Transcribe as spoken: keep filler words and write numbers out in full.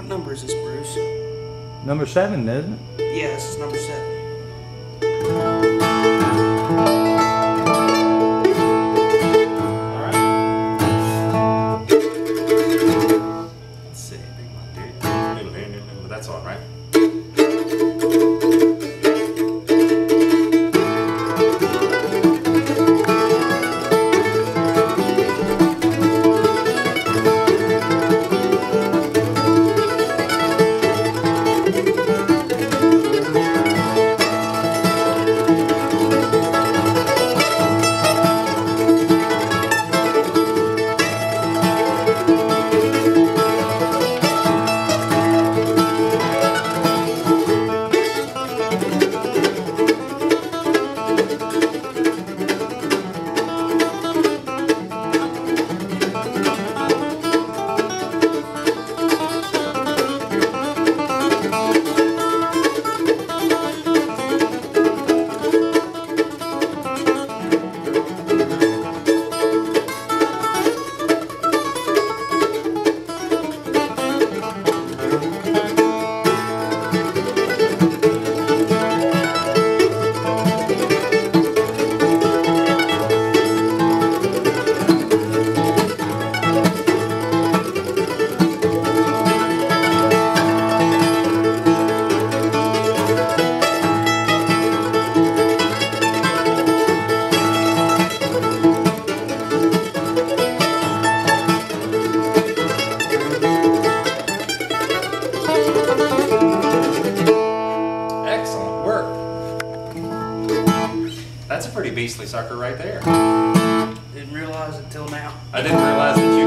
number is this, Bruce? Number seven, isn't it? Yeah, this is number seven. That's all right. That's a pretty beastly sucker right there. Didn't realize it till now. I didn't realize that